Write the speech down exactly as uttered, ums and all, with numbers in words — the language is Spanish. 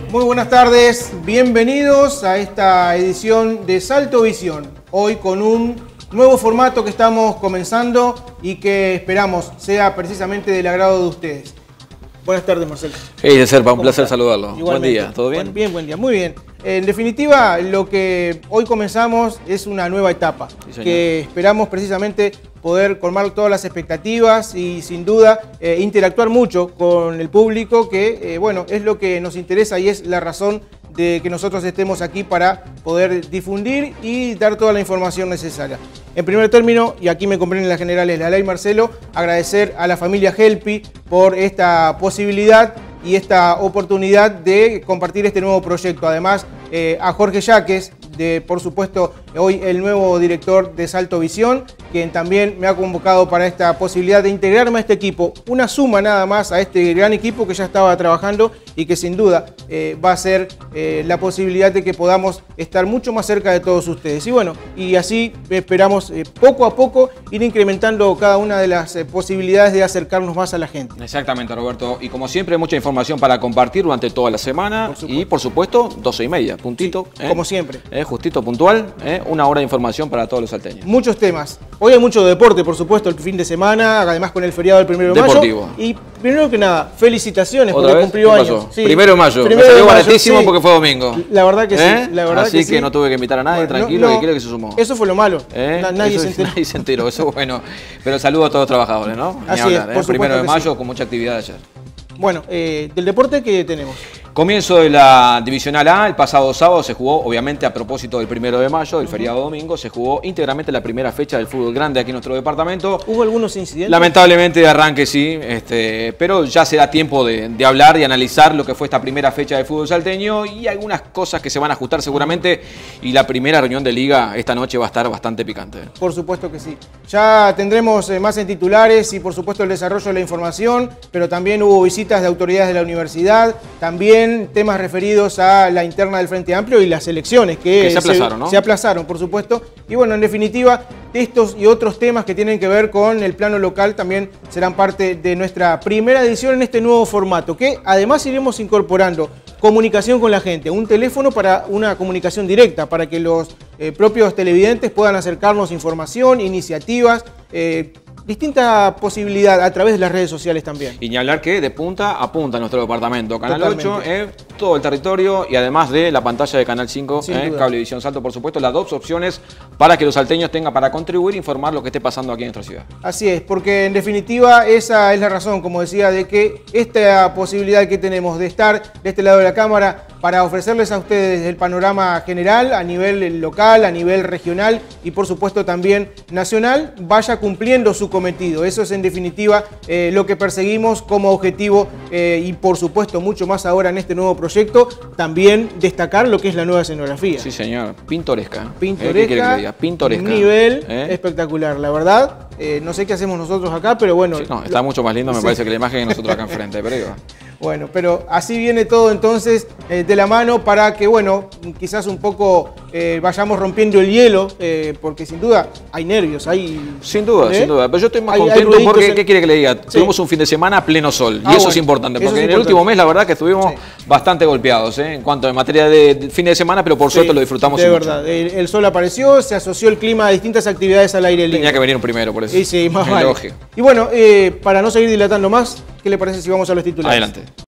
Muy buenas tardes, bienvenidos a esta edición de Salto Visión. Hoy con un nuevo formato que estamos comenzando y que esperamos sea precisamente del agrado de ustedes. Buenas tardes, Marcelo. Hey, Serpa, un placer saludarlo. Igualmente. Buen día, ¿todo bien? Buen, bien, buen día, muy bien. En definitiva, lo que hoy comenzamos es una nueva etapa, sí, que esperamos precisamente poder colmar todas las expectativas y sin duda eh, interactuar mucho con el público, que eh, bueno, es lo que nos interesa y es la razón de que nosotros estemos aquí para poder difundir y dar toda la información necesaria. En primer término, y aquí me comprenden las generales la ley Marcelo, agradecer a la familia Helpi por esta posibilidad y esta oportunidad de compartir este nuevo proyecto. Además, eh, a Jorge Yaques, de, por supuesto, hoy el nuevo director de Salto Visión, quien también me ha convocado para esta posibilidad de integrarme a este equipo. Una suma nada más a este gran equipo que ya estaba trabajando y que sin duda eh, va a ser eh, la posibilidad de que podamos estar mucho más cerca de todos ustedes. Y bueno, y así esperamos eh, poco a poco ir incrementando cada una de las eh, posibilidades de acercarnos más a la gente. Exactamente, Roberto. Y como siempre, mucha información para compartir durante toda la semana. Por y por supuesto, doce y media, puntito. Sí, ¿eh? Como siempre. ¿Eh? Justito, puntual, ¿eh? Una hora de información para todos los salteños. Muchos temas. Hoy hay mucho deporte, por supuesto, el fin de semana, además con el feriado del primero de Deportivo. mayo. Y primero que nada, felicitaciones ¿Otra porque vez? cumplió ¿Qué años. pasó? Sí. Primero de mayo. Primero Me salió de mayo, baratísimo sí. porque fue domingo. La verdad que ¿Eh? sí. La verdad Así que, que sí. no tuve que invitar a nadie, Bueno, tranquilo, no, que quiere que se sumó. Eso fue lo malo. ¿Eh? Nadie eso se es, enteró. Nadie se enteró, eso bueno. Pero saludo a todos los trabajadores, ¿no? Ni Así hablar, es, por ¿eh? Primero de que mayo sí. con mucha actividad ayer. Bueno, eh, del deporte que tenemos. Comienzo de la Divisional A, el pasado sábado se jugó, obviamente a propósito del primero de mayo, del uh-huh. feriado domingo, se jugó íntegramente la primera fecha del fútbol grande aquí en nuestro departamento. ¿Hubo algunos incidentes? Lamentablemente de arranque sí, este, pero ya se da tiempo de, de hablar y analizar lo que fue esta primera fecha del fútbol salteño y algunas cosas que se van a ajustar seguramente, y la primera reunión de liga esta noche va a estar bastante picante. Por supuesto que sí. Ya tendremos eh, más en titulares y por supuesto el desarrollo de la información, pero también hubo visitas de autoridades de la universidad, también temas referidos a la interna del Frente Amplio y las elecciones que, que se aplazaron, se, ¿no? Se aplazaron, por supuesto. Y bueno, en definitiva, estos y otros temas que tienen que ver con el plano local también serán parte de nuestra primera edición en este nuevo formato, que además iremos incorporando comunicación con la gente, un teléfono para una comunicación directa, para que los eh, propios televidentes puedan acercarnos información, iniciativas, eh, distinta posibilidad a través de las redes sociales también. Y ni hablar que de punta a punta en nuestro departamento. Canal ocho, eh, todo el territorio y además de la pantalla de Canal cinco, eh, Cablevisión Salto, por supuesto, las dos opciones para que los salteños tengan para contribuir e informar lo que esté pasando aquí en nuestra ciudad. Así es, porque en definitiva esa es la razón, como decía, de que esta posibilidad que tenemos de estar de este lado de la cámara para ofrecerles a ustedes el panorama general a nivel local, a nivel regional y por supuesto también nacional, vaya cumpliendo su cometido. Eso es en definitiva eh, lo que perseguimos como objetivo eh, y por supuesto mucho más ahora en este nuevo proyecto, también destacar lo que es la nueva escenografía. Sí señor, pintoresca. Pintoresca, ¿Eh? ¿Qué quiere que le diga? Pintoresca. Nivel ¿Eh? espectacular, la verdad. Eh, no sé qué hacemos nosotros acá, pero bueno. Sí, no, está mucho más lindo, me sí. parece que la imagen que nosotros acá enfrente, pero digo. Bueno, pero así viene todo entonces eh, de la mano para que, bueno, quizás un poco eh, vayamos rompiendo el hielo, eh, porque sin duda hay nervios, hay... Sin duda, ¿eh? sin duda. Pero yo estoy más hay, contento hay porque, en... ¿qué quiere que le diga? Sí. Tuvimos un fin de semana a pleno sol, ah, y eso bueno, es importante, porque es en el último mes la verdad que estuvimos sí. bastante golpeados, ¿eh? en cuanto a materia de, de fin de semana, pero por sí, suerte lo disfrutamos de mucho. verdad, el, el sol apareció, se asoció el clima a distintas actividades al aire libre. Tenía que venir un primero, por eso. Y sí, más vale. Y bueno, eh, para no seguir dilatando más, ¿qué le parece si vamos a los titulares? Adelante.